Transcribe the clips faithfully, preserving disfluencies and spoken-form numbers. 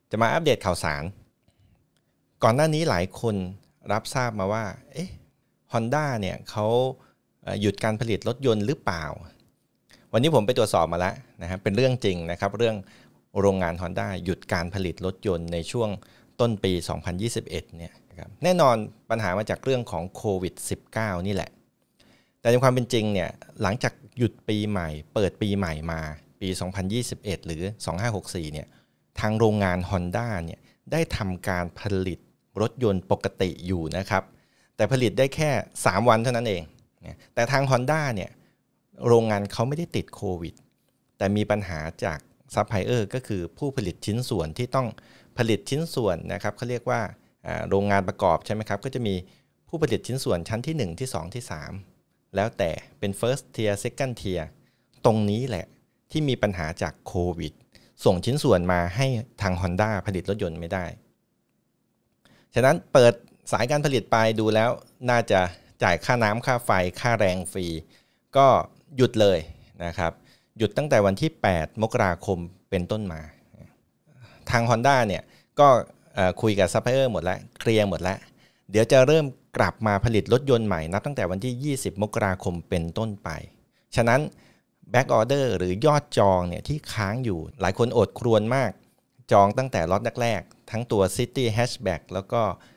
จะมาอัปเดตข่าวสารก่อนหน้านี้หลายคนรับทราบมาว่าเอ๊ะ Honda เนี่ยเขาหยุดการผลิตรถยนต์หรือเปล่าวันนี้ผมไปตรวจสอบมาแล้วนะครับเป็นเรื่องจริงนะครับเรื่องโรงงาน Honda หยุดการผลิตรถยนต์ในช่วงต้นปีสองพันยี่สิบเอ็ดเนี่ยครับแน่นอนปัญหามาจากเรื่องของโควิด สิบเก้า นี่แหละแต่ในความเป็นจริงเนี่ยหลังจากหยุดปีใหม่เปิดปีใหม่มาปีสองพันยี่สิบเอ็ดหรือสองพันห้าร้อยหกสิบสี่เนี่ยทางโรงงาน Honda เนี่ยได้ทำการผลิตรถยนต์ปกติอยู่นะครับแต่ผลิตได้แค่สามวันเท่านั้นเองแต่ทาง Honda เนี่ยโรงงานเขาไม่ได้ติดโควิดแต่มีปัญหาจากซัพพลายเออร์ก็คือผู้ผลิตชิ้นส่วนที่ต้องผลิตชิ้นส่วนนะครับเขาเรียกว่าโรงงานประกอบใช่ไหมครับก็จะมีผู้ผลิตชิ้นส่วนชั้นที่หนึ่งที่สองที่สามแล้วแต่เป็น first tier second tier ตรงนี้แหละที่มีปัญหาจากโควิดส่งชิ้นส่วนมาให้ทาง Honda ผลิตรถยนต์ไม่ได้ฉะนั้นเปิดสายการผลิตไปดูแล้วน่าจะจ่ายค่าน้ำค่าไฟค่าแรงฟรีก็หยุดเลยนะครับหยุดตั้งแต่วันที่แปดมกราคมเป็นต้นมาทาง Honda เนี่ยก็คุยกับซัพพลายเออร์หมดแล้วเคลียร์หมดแล้วเดี๋ยวจะเริ่มกลับมาผลิตรถยนต์ใหม่นับตั้งแต่วันที่ยี่สิบมกราคมเป็นต้นไปฉะนั้น back order หรือยอดจองเนี่ยที่ค้างอยู่หลายคนอดครวญมากจองตั้งแต่ล็อตแรกๆทั้งตัว City Hatchback แล้วก็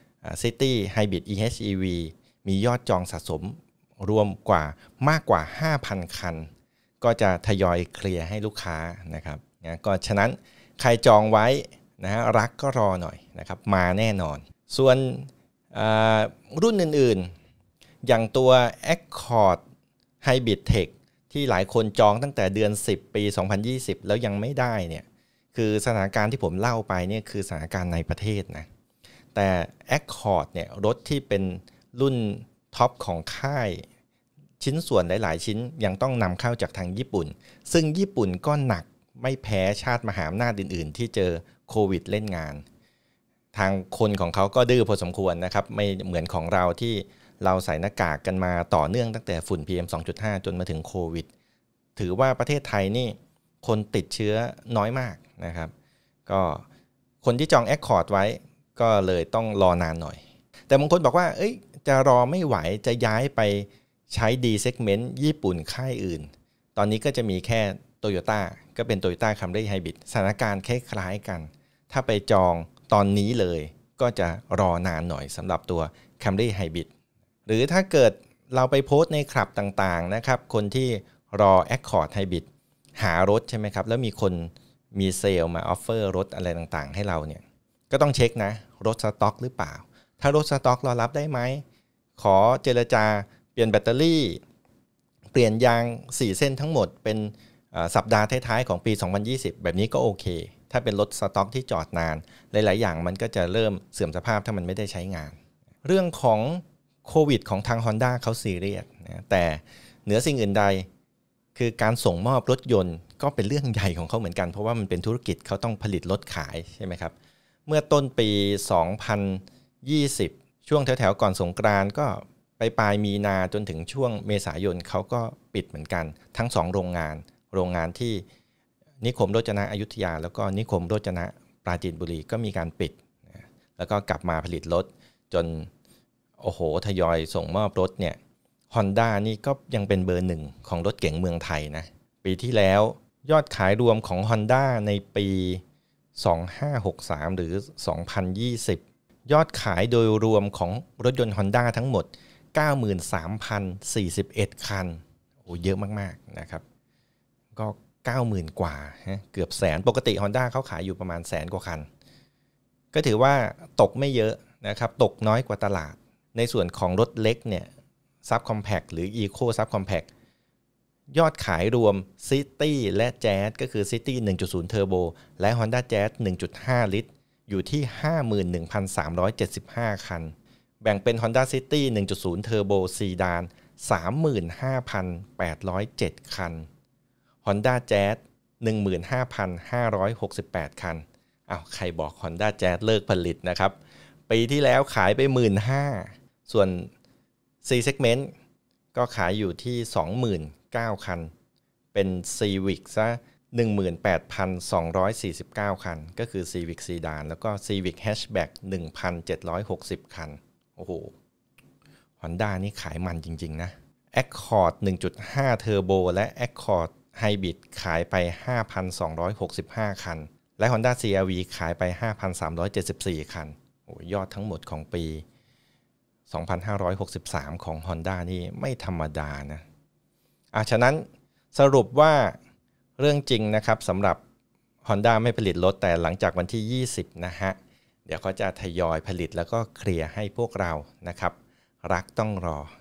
City Hybrid อี เอช อี วี มียอดจองสะสมรวมกว่ามากกว่า ห้าพัน คันก็จะทยอยเคลียร์ให้ลูกค้านะครับนะก็ฉะนั้นใครจองไว้นะฮะรักก็รอหน่อยนะครับมาแน่นอนส่วนรุ่นอื่นๆอย่างตัว Accord Hybrid Tech ที่หลายคนจองตั้งแต่เดือนสิบปีสองพันยี่สิบแล้วยังไม่ได้เนี่ยคือสถานการณ์ที่ผมเล่าไปเนี่ยคือสถานการณ์ในประเทศนะแต่ Accord เนี่ยรถที่เป็นรุ่นท็อปของค่ายชิ้นส่วนหลายๆชิ้นยังต้องนำเข้าจากทางญี่ปุ่นซึ่งญี่ปุ่นก็หนักไม่แพ้ชาติมหาอำนาจอื่นๆที่เจอโควิดเล่นงานทางคนของเขาก็ดื้อพอสมควรนะครับไม่เหมือนของเราที่เราใส่หน้ากากกันมาต่อเนื่องตั้งแต่ฝุ่น พี เอ็ม สองจุดห้า จนมาถึงโควิดถือว่าประเทศไทยนี่คนติดเชื้อน้อยมากนะครับก็คนที่จอง Accord ไว้ก็เลยต้องรอนานหน่อยแต่บางคนบอกว่าเอ้ยจะรอไม่ไหวจะย้ายไปใช้ D segment ญี่ปุ่นค่ายอื่นตอนนี้ก็จะมีแค่ Toyota ก็เป็น Toyota Camry Hybrid สถานการณ์คล้ายๆกันถ้าไปจองตอนนี้เลยก็จะรอนานหน่อยสำหรับตัว Camry Hybrid หรือถ้าเกิดเราไปโพสต์ในคลับต่างๆนะครับคนที่รอ Accord Hybrid หารถใช่ไหมครับแล้วมีคนมีเซลล์มาออฟเฟอร์รถอะไรต่างๆให้เราเนี่ยก็ต้องเช็คนะรถสต็อกหรือเปล่าถ้ารถสต็อกเรารับได้ไหมขอเจรจาเปลี่ยนแบตเตอรี่เปลี่ยนยางสี่เส้นทั้งหมดเป็นสัปดาห์ท้ายๆของปีสองพันยี่สิบแบบนี้ก็โอเคถ้าเป็นรถสต็อกที่จอดนานหลายๆอย่างมันก็จะเริ่มเสื่อมสภาพถ้ามันไม่ได้ใช้งานเรื่องของโควิดของทาง Honda เขาซีเรียสนะแต่เหนือสิ่งอื่นใดคือการส่งมอบรถยนต์ก็เป็นเรื่องใหญ่ของเขาเหมือนกันเพราะว่ามันเป็นธุรกิจเขาต้องผลิตรถขายใช่ไหมครับเมื่อต้นปีสองพันยี่สิบช่วงแถวๆก่อนสงกรานต์ก็ไปปลายมีนาจนถึงช่วงเมษายนเขาก็ปิดเหมือนกันทั้งสองโรงงานโรงงานที่นิคมโรจนะอยุธยาแล้วก็นิคมโรจนะปราจีนบุรีก็มีการปิดแล้วก็กลับมาผลิตรถจนโอ้โหทยอยส่งมอบรถเนี่ย Honda นี่ก็ยังเป็นเบอร์หนึ่งของรถเก๋งเมืองไทยนะปีที่แล้วยอดขายรวมของ Honda ในปีสองพันห้าร้อยหกสิบสามหรือสองพันยี่สิบยอดขายโดยรวมของรถยนต์ Honda ทั้งหมด เก้าหมื่นสามพันสี่สิบเอ็ด คันโอ้เยอะมากๆนะครับก็ เก้าหมื่น กว่าเกือบแสนปกติ Honda เขาขายอยู่ประมาณแสนกว่าคันก็ถือว่าตกไม่เยอะนะครับตกน้อยกว่าตลาดในส่วนของรถเล็กเนี่ย Sub Compact หรือ Eco Sub Compact ยอดขายรวม City และ Jazz ก็คือ City หนึ่งจุดศูนย์ Turbo และ Honda Jazz หนึ่งจุดห้า ลิตรอยู่ที่ ห้าหมื่นหนึ่งพันสามร้อยเจ็ดสิบห้า คันแบ่งเป็น Honda City หนึ่งจุดศูนย์ Turbo Sedan สามหมื่นห้าพันแปดร้อยเจ็ด คัน Honda Jazz หนึ่งหมื่นห้าพันห้าร้อยหกสิบแปด คันอ้าวใครบอก Honda Jazz เลิกผลิตนะครับปีที่แล้วขายไป หนึ่งหมื่นห้าพัน ส่วน C segment ก็ขายอยู่ที่ สองหมื่นเก้า คันเป็น Civic ซะหนึ่งหมื่นแปดพันสองร้อยสี่สิบเก้า คันก็คือ Civic Sedan แล้วก็ Civic Hatchback หนึ่งพันเจ็ดร้อยหกสิบ คันโอ้โห Honda นี่ขายมันจริงๆนะ Accord หนึ่งจุดห้า Turbo และ Accord Hybrid ขายไป ห้าพันสองร้อยหกสิบห้า คันและ Honda ซี อาร์ วี ขายไป ห้าพันสามร้อยเจ็ดสิบสี่ คันโอ้ยอดทั้งหมดของปีสองพันห้าร้อยหกสิบสามของ Honda นี่ไม่ธรรมดานะอ่ะฉะนั้นสรุปว่าเรื่องจริงนะครับสำหรับ Honda ไม่ผลิตรถแต่หลังจากวันที่ยี่สิบนะฮะเดี๋ยวเขาจะทยอยผลิตแล้วก็เคลียร์ให้พวกเรานะครับรักต้องรอ